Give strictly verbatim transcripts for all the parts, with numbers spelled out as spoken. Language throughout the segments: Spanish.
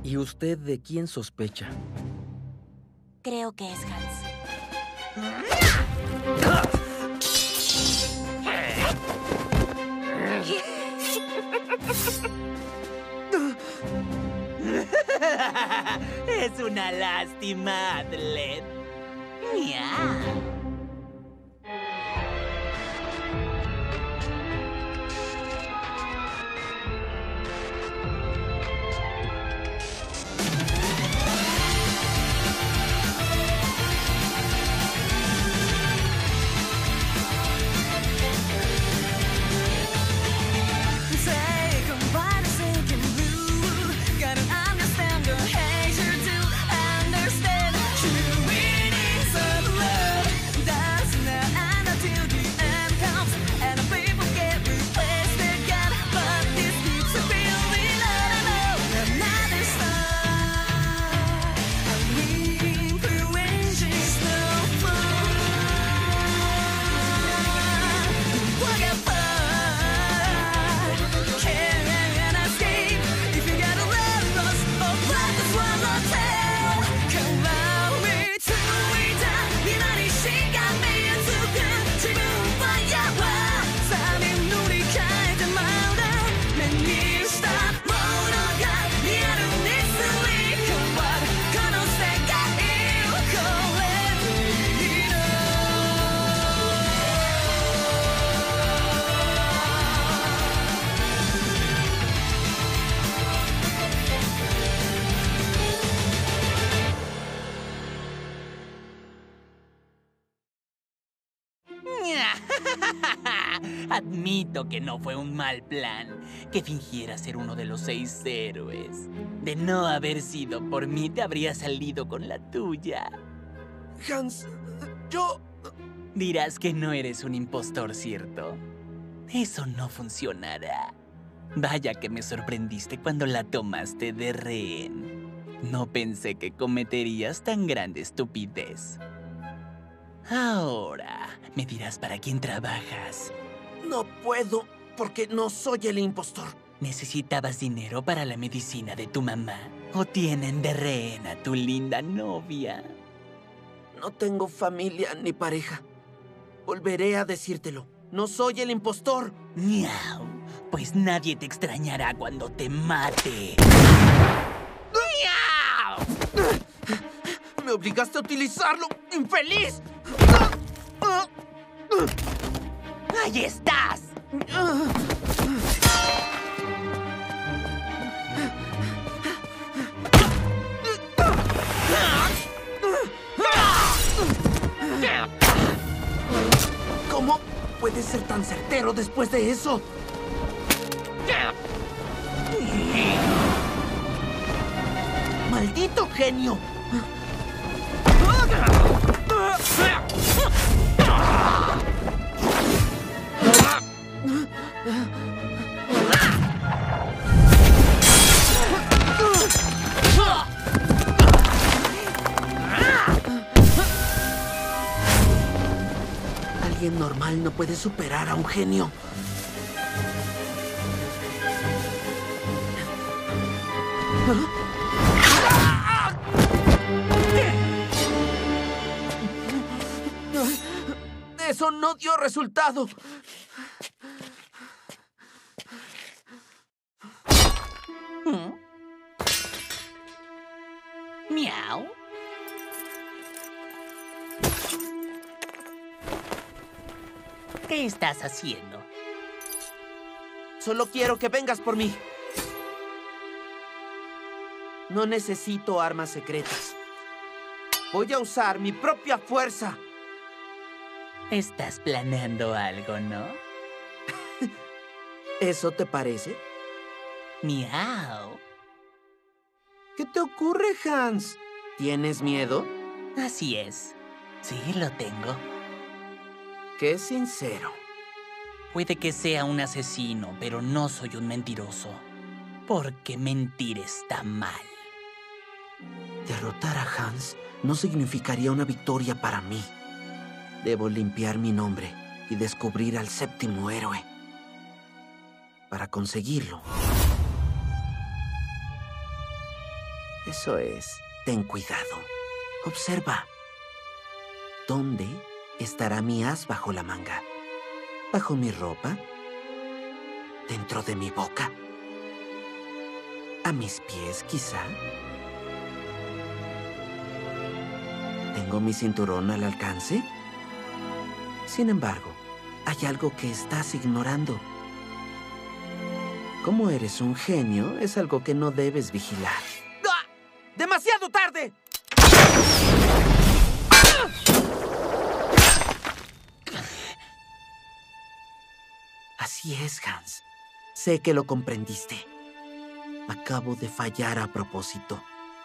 ¿Y usted de quién sospecha? Creo que es Hans. Es una lástima, Adlet. Miau. Admito que no fue un mal plan que fingiera ser uno de los seis héroes. De no haber sido por mí, te habría salido con la tuya. Hans, yo... Dirás que no eres un impostor, ¿cierto? Eso no funcionará. Vaya que me sorprendiste cuando la tomaste de rehén. No pensé que cometerías tan grande estupidez. Ahora, me dirás para quién trabajas. No puedo, porque no soy el impostor. ¿Necesitabas dinero para la medicina de tu mamá? ¿O tienen de rehén a tu linda novia? No tengo familia ni pareja. Volveré a decírtelo. No soy el impostor. Miau. Pues nadie te extrañará cuando te mate. ¡Miau! ¡Me obligaste a utilizarlo, infeliz! ¡Ahí estás! ¿Cómo puedes ser tan certero después de eso? ¡Maldito genio! Alguien normal no puede superar a un genio. Eso no dio resultado. ¿Mm? Miau. ¿Qué estás haciendo? Solo quiero que vengas por mí. No necesito armas secretas. Voy a usar mi propia fuerza. Estás planeando algo, ¿no? ¿Eso te parece? Miau. ¿Qué te ocurre, Hans? ¿Tienes miedo? Así es. Sí, lo tengo. Qué sincero. Puede que sea un asesino, pero no soy un mentiroso. Porque mentir está mal. Derrotar a Hans no significaría una victoria para mí. Debo limpiar mi nombre y descubrir al séptimo héroe. Para conseguirlo, Eso es. Ten cuidado. Observa. ¿Dónde estará mi as bajo la manga? ¿Bajo mi ropa? ¿Dentro de mi boca? ¿A mis pies, quizá? ¿Tengo mi cinturón al alcance? Sin embargo, hay algo que estás ignorando. Como eres un genio, es algo que no debes vigilar. ¡Ah! ¡Demasiado tarde! Así es, Hans. Sé que lo comprendiste. Acabo de fallar a propósito.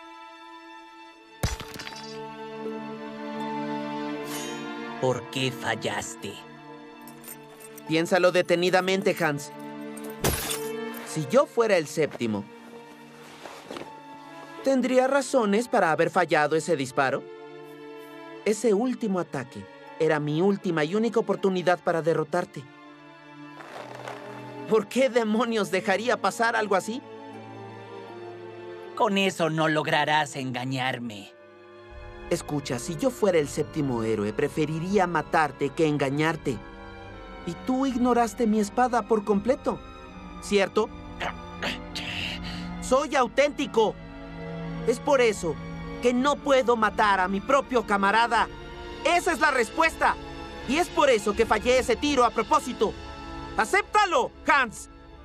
¿Por qué fallaste? Piénsalo detenidamente, Hans. Si yo fuera el séptimo, ¿tendría razones para haber fallado ese disparo? Ese último ataque era mi última y única oportunidad para derrotarte. ¿Por qué demonios dejaría pasar algo así? Con eso no lograrás engañarme. Escucha, si yo fuera el séptimo héroe, preferiría matarte que engañarte. Y tú ignoraste mi espada por completo, ¿cierto? Soy auténtico. Es por eso que no puedo matar a mi propio camarada. Esa es la respuesta. Y es por eso que fallé ese tiro a propósito. ¡Acéptalo, Hans!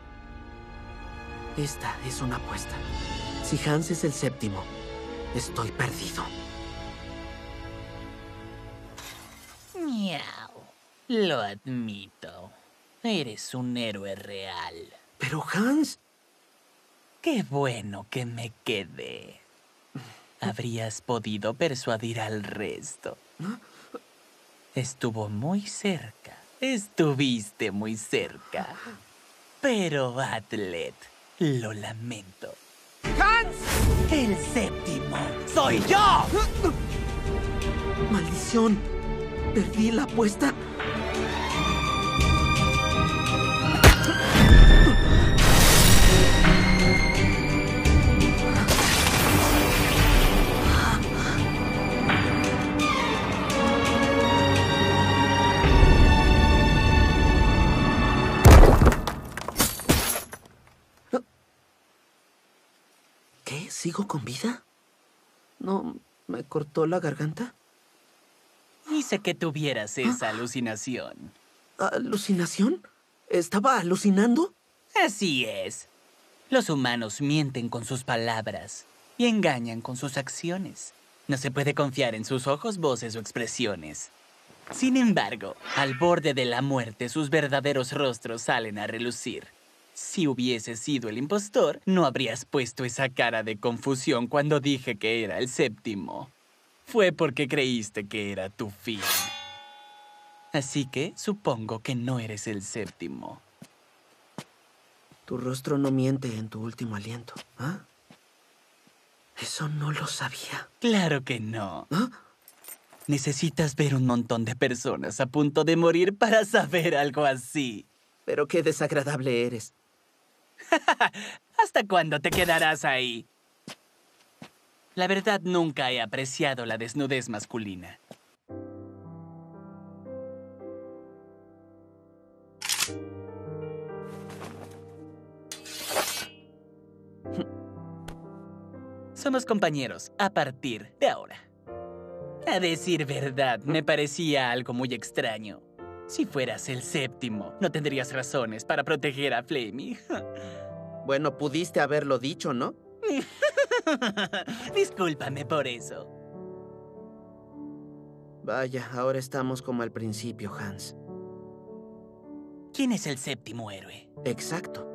Esta es una apuesta. Si Hans es el séptimo, estoy perdido. Miau. Lo admito. Eres un héroe real. Pero Hans... Qué bueno que me quedé. Habrías podido persuadir al resto. Estuvo muy cerca. Estuviste muy cerca. Pero, Atlet, lo lamento. ¡Hans! ¡El séptimo soy yo! ¡Maldición! ¿Perdí la apuesta? ¿Qué? ¿Sigo con vida? ¿No me cortó la garganta? Hice que tuvieras esa alucinación. ¿Alucinación? ¿Estaba alucinando? Así es. Los humanos mienten con sus palabras y engañan con sus acciones. No se puede confiar en sus ojos, voces o expresiones. Sin embargo, al borde de la muerte, sus verdaderos rostros salen a relucir. Si hubieses sido el impostor, no habrías puesto esa cara de confusión cuando dije que era el séptimo. Fue porque creíste que era tu fin. Así que supongo que no eres el séptimo. Tu rostro no miente en tu último aliento, ¿ah? Eso no lo sabía. Claro que no. ¿Ah? Necesitas ver un montón de personas a punto de morir para saber algo así. Pero qué desagradable eres. ¿Hasta cuándo te quedarás ahí? La verdad, nunca he apreciado la desnudez masculina. Somos compañeros a partir de ahora. A decir verdad, me parecía algo muy extraño. Si fueras el séptimo, no tendrías razones para proteger a Flamey. Bueno, pudiste haberlo dicho, ¿no? Discúlpame por eso. Vaya, ahora estamos como al principio, Hans. ¿Quién es el séptimo héroe? Exacto.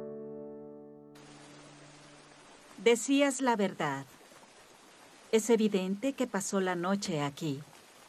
Decías la verdad. Es evidente que pasó la noche aquí.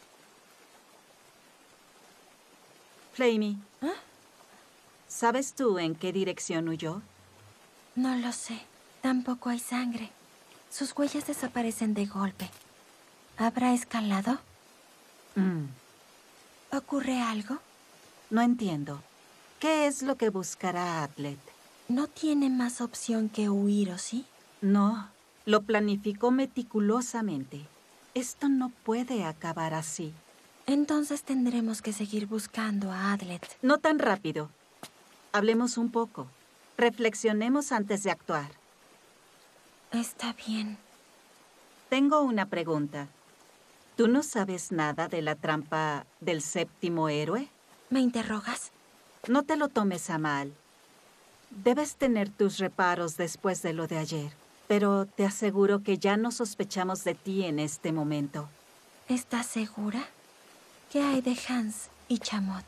Flamey, ¿Ah? ¿sabes tú en qué dirección huyó? No lo sé. Tampoco hay sangre. Sus huellas desaparecen de golpe. ¿Habrá escalado? Mm, ¿Ocurre algo? no entiendo. ¿Qué es lo que buscará Atlet? No tiene más opción que huir, ¿o sí? No, Lo planificó meticulosamente. Esto no puede acabar así. Entonces tendremos que seguir buscando a Adlet. No tan rápido. Hablemos un poco. Reflexionemos antes de actuar. Está bien. Tengo una pregunta. ¿Tú no sabes nada de la trampa del séptimo héroe? ¿Me interrogas? No te lo tomes a mal. Debes tener tus reparos después de lo de ayer, pero te aseguro que ya no sospechamos de ti en este momento. ¿Estás segura? ¿Qué hay de Hans y Chamot?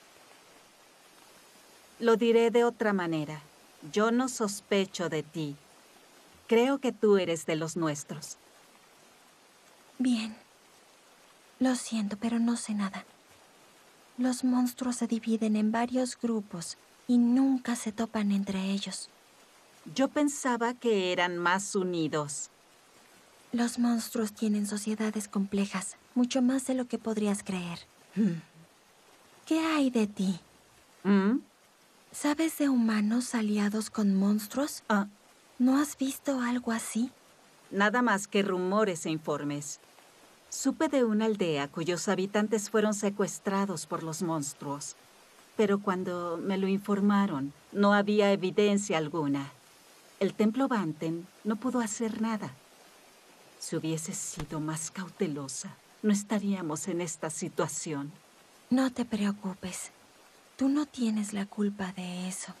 Lo diré de otra manera. Yo no sospecho de ti. Creo que tú eres de los nuestros. Bien. Lo siento, pero no sé nada. Los monstruos se dividen en varios grupos y nunca se topan entre ellos. Yo pensaba que eran más unidos. Los monstruos tienen sociedades complejas, mucho más de lo que podrías creer. ¿Qué hay de ti? ¿Mm? ¿Sabes de humanos aliados con monstruos? Ah, ¿No has visto algo así? nada más que rumores e informes. Supe de una aldea cuyos habitantes fueron secuestrados por los monstruos. Pero cuando me lo informaron, no había evidencia alguna. El templo Banten no pudo hacer nada. Si hubiese sido más cautelosa, no estaríamos en esta situación. No te preocupes. Tú no tienes la culpa de eso.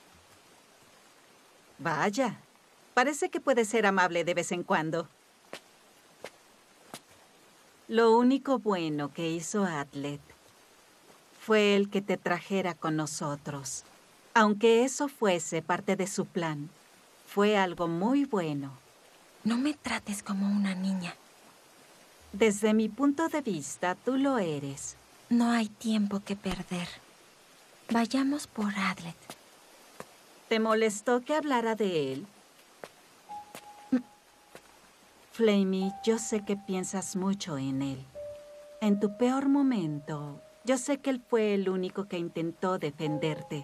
Vaya, parece que puede ser amable de vez en cuando. Lo único bueno que hizo Adlet fue el que te trajera con nosotros. Aunque eso fuese parte de su plan, fue algo muy bueno. No me trates como una niña. Desde mi punto de vista, tú lo eres. No hay tiempo que perder. Vayamos por Adlet. ¿Te molestó que hablara de él? Flamey, yo sé que piensas mucho en él. En tu peor momento, yo sé que él fue el único que intentó defenderte.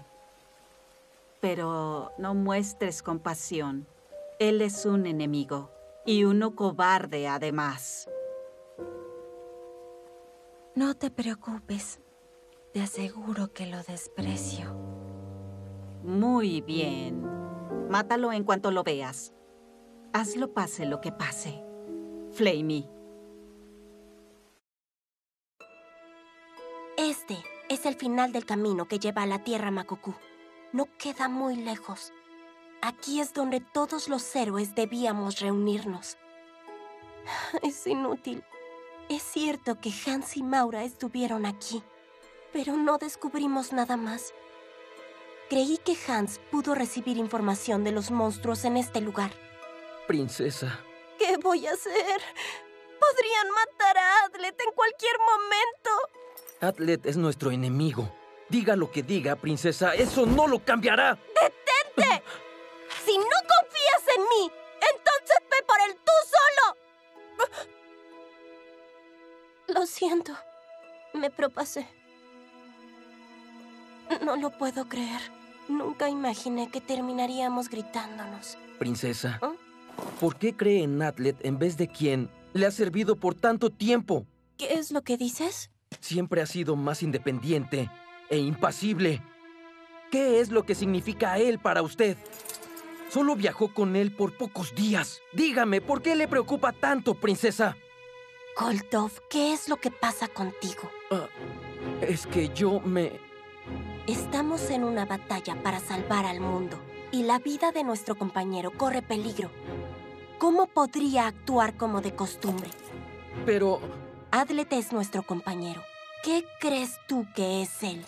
Pero no muestres compasión. Él es un enemigo, y uno cobarde además. No te preocupes. Te aseguro que lo desprecio. Muy bien. Mátalo en cuanto lo veas. Hazlo pase lo que pase. Flamey. Este es el final del camino que lleva a la Tierra Makoko. No queda muy lejos. Aquí es donde todos los héroes debíamos reunirnos. Es inútil. Es cierto que Hans y Maura estuvieron aquí, pero no descubrimos nada más. Creí que Hans pudo recibir información de los monstruos en este lugar. Princesa. ¿Qué voy a hacer? Podrían matar a Adlet en cualquier momento. Adlet es nuestro enemigo. Diga lo que diga, princesa, eso no lo cambiará. ¡Detente! Si no confías en mí, entonces ve por él tú solo. Lo siento. Me propasé. No lo puedo creer. Nunca imaginé que terminaríamos gritándonos. Princesa, ¿Ah? ¿por qué cree en Adlet en vez de quien le ha servido por tanto tiempo? ¿Qué es lo que dices? Siempre ha sido más independiente e impasible. ¿Qué es lo que significa él para usted? Solo viajó con él por pocos días. Dígame, ¿por qué le preocupa tanto, princesa? Goldov, ¿qué es lo que pasa contigo? Uh, es que yo me... Estamos en una batalla para salvar al mundo y la vida de nuestro compañero corre peligro. ¿Cómo podría actuar como de costumbre? Pero... Adlet es nuestro compañero. ¿Qué crees tú que es él?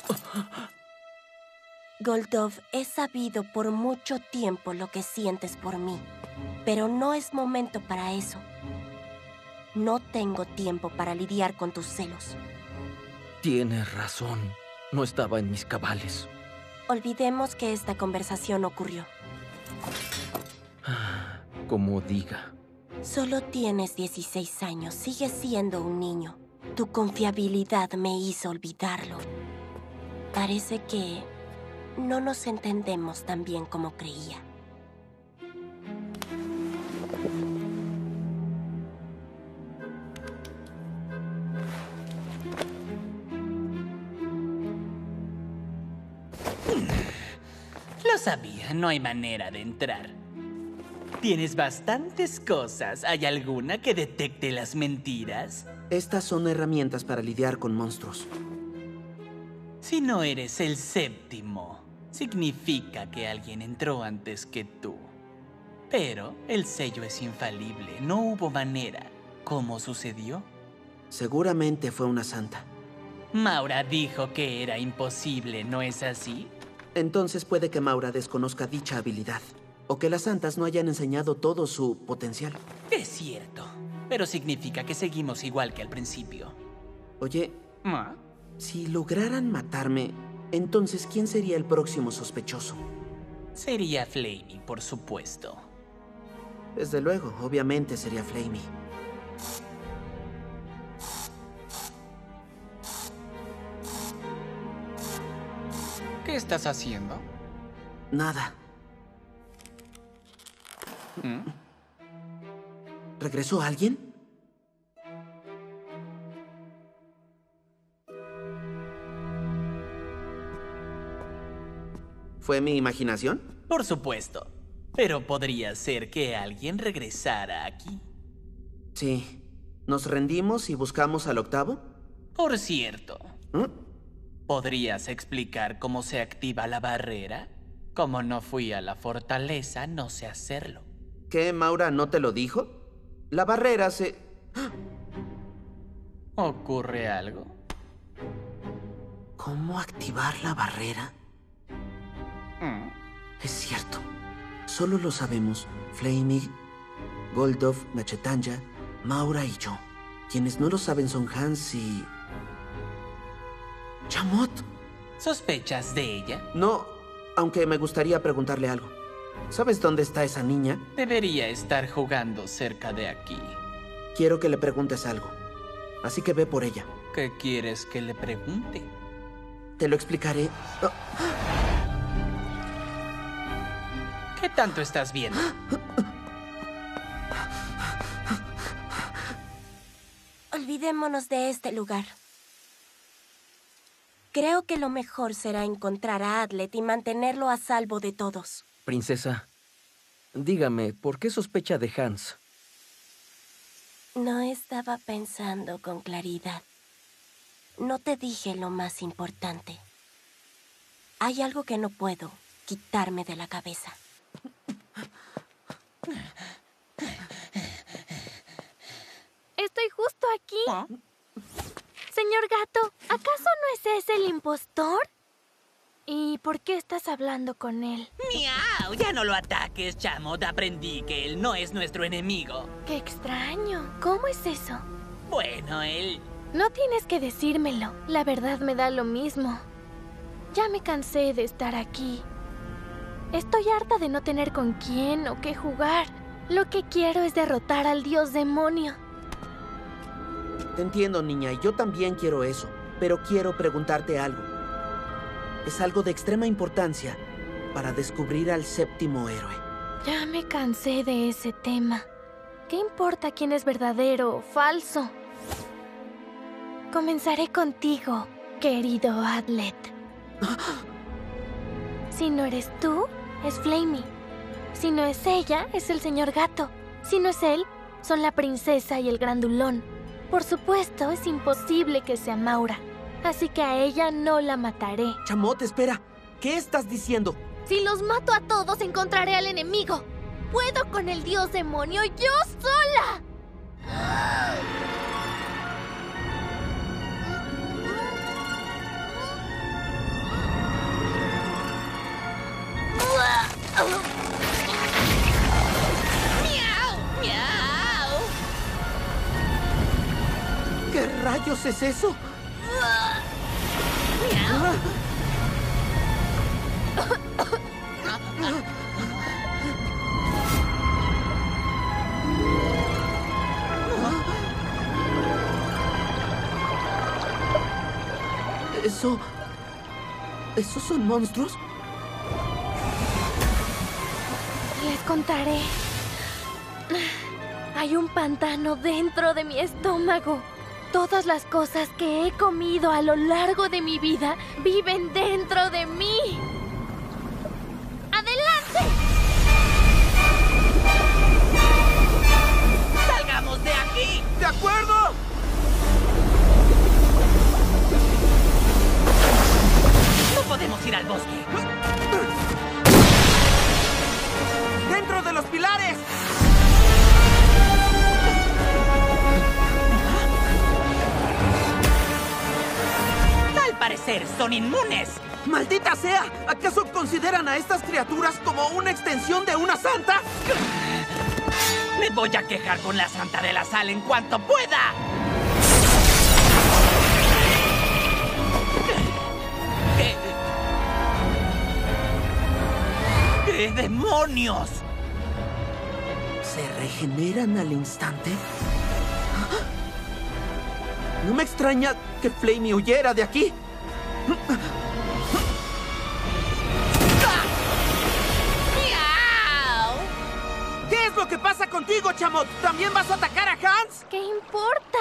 Goldov, he sabido por mucho tiempo lo que sientes por mí, pero no es momento para eso. No tengo tiempo para lidiar con tus celos. Tienes razón. No estaba en mis cabales. Olvidemos que esta conversación ocurrió. Como diga. Solo tienes dieciséis años. Sigues siendo un niño. Tu confiabilidad me hizo olvidarlo. Parece que no nos entendemos tan bien como creía. sabía, no hay manera de entrar. Tienes bastantes cosas. ¿Hay alguna que detecte las mentiras? Estas son herramientas para lidiar con monstruos. Si no eres el séptimo, significa que alguien entró antes que tú. Pero el sello es infalible. No hubo manera. ¿Cómo sucedió? Seguramente fue una santa. Maura dijo que era imposible, ¿no es así? Entonces puede que Maura desconozca dicha habilidad. O que las santas no hayan enseñado todo su potencial. Es cierto. Pero significa que seguimos igual que al principio. Oye, ¿Ah? si lograran matarme, entonces ¿quién sería el próximo sospechoso? Sería Flamey, por supuesto. Desde luego, obviamente sería Flamey. ¿Qué estás haciendo? Nada. ¿Mm? ¿Regresó alguien? ¿Fue mi imaginación? Por supuesto. Pero podría ser que alguien regresara aquí. Sí. ¿Nos rendimos y buscamos al octavo? Por cierto, ¿Mm? ¿podrías explicar cómo se activa la barrera? Como no fui a la fortaleza, no sé hacerlo. ¿Qué, Maura, no te lo dijo? La barrera se... ¿Ocurre algo? ¿Cómo activar la barrera? ¿Mm? Es cierto. Solo lo sabemos Flamey, Goldov, Machetanya, Maura y yo. Quienes no lo saben son Hans y... Chamot. ¿Sospechas de ella? No, aunque me gustaría preguntarle algo. ¿Sabes dónde está esa niña? Debería estar jugando cerca de aquí. Quiero que le preguntes algo. Así que ve por ella. ¿Qué quieres que le pregunte? Te lo explicaré. Oh. ¿Qué tanto estás viendo? Olvidémonos de este lugar. Creo que lo mejor será encontrar a Adlet y mantenerlo a salvo de todos. Princesa, dígame, ¿por qué sospecha de Hans? No estaba pensando con claridad. No te dije lo más importante. Hay algo que no puedo quitarme de la cabeza. Estoy justo aquí. Señor Gato, ¿acaso no es ese el impostor? ¿Y por qué estás hablando con él? ¡Miau! Ya no lo ataques, Chamot. Aprendí que él no es nuestro enemigo. ¡Qué extraño! ¿Cómo es eso? Bueno, él... No tienes que decírmelo. La verdad me da lo mismo. Ya me cansé de estar aquí. Estoy harta de no tener con quién o qué jugar. Lo que quiero es derrotar al dios demonio. Te entiendo, niña, y yo también quiero eso. Pero quiero preguntarte algo. Es algo de extrema importancia para descubrir al séptimo héroe. Ya me cansé de ese tema. ¿Qué importa quién es verdadero o falso? Comenzaré contigo, querido Adlet. Si no eres tú, es Flamey. Si no es ella, es el señor Gato. Si no es él, son la princesa y el grandulón. Por supuesto, es imposible que sea Maura. Así que a ella no la mataré. Chamot, espera. ¿Qué estás diciendo? Si los mato a todos, encontraré al enemigo. Puedo con el dios demonio yo sola. ¡Miau! ¡Miau! ¿Qué rayos es eso? ¡Miau! ¿Eso... ¿Esos son monstruos? Les contaré. Hay un pantano dentro de mi estómago. Todas las cosas que he comido a lo largo de mi vida viven dentro de mí. poder son inmunes. ¡Maldita sea! ¿Acaso consideran a estas criaturas como una extensión de una santa? Me voy a quejar con la Santa de la Sal en cuanto pueda. ¿Qué, ¿Qué demonios? ¿Se regeneran al instante? No me extraña que Flamey huyera de aquí. ¿Qué es lo que pasa contigo, Chamot? ¿También vas a atacar a Hans? ¿Qué importa?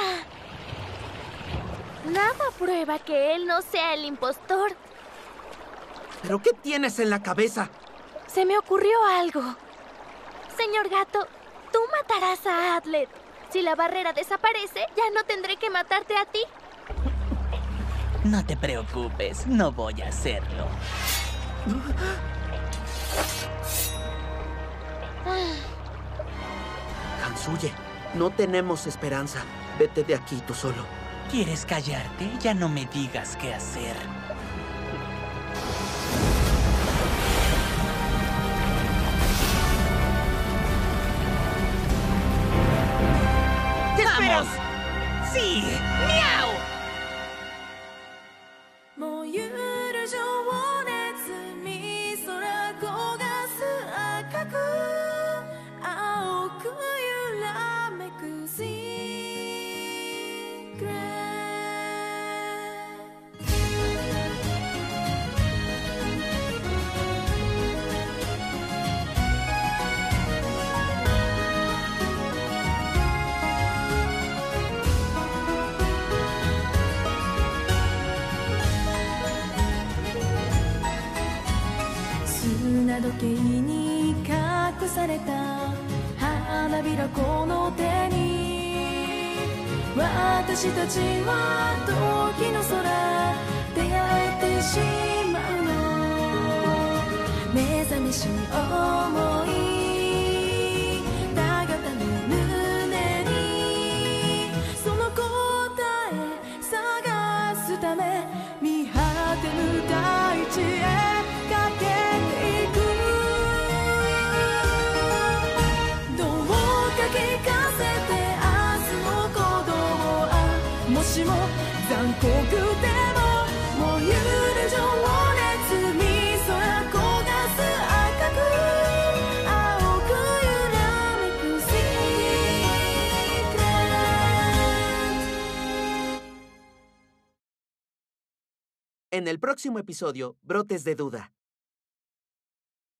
Nada prueba que él no sea el impostor. ¿Pero qué tienes en la cabeza? Se me ocurrió algo. Señor Gato, tú matarás a Adlet. Si la barrera desaparece, ya no tendré que matarte a ti. No te preocupes, no voy a hacerlo. Hans, huye. No tenemos esperanza. Vete de aquí tú solo. ¿Quieres callarte? Ya no me digas qué hacer. ¿Qué esperas? ¡Sí! ¡Miau! 燃ゆる情熱に空焦がす赤く青く揺らめくシークレ砂時計に隠された花びらこの手に私たちは時の空出会えてしまうの目覚めしに思いたがたる胸にその答え探すため見果てぬ大地へも残酷でも燃ゆる情熱に空焦がす赤く青く揺らめくシークレット En el próximo episodio, Brotes de Duda.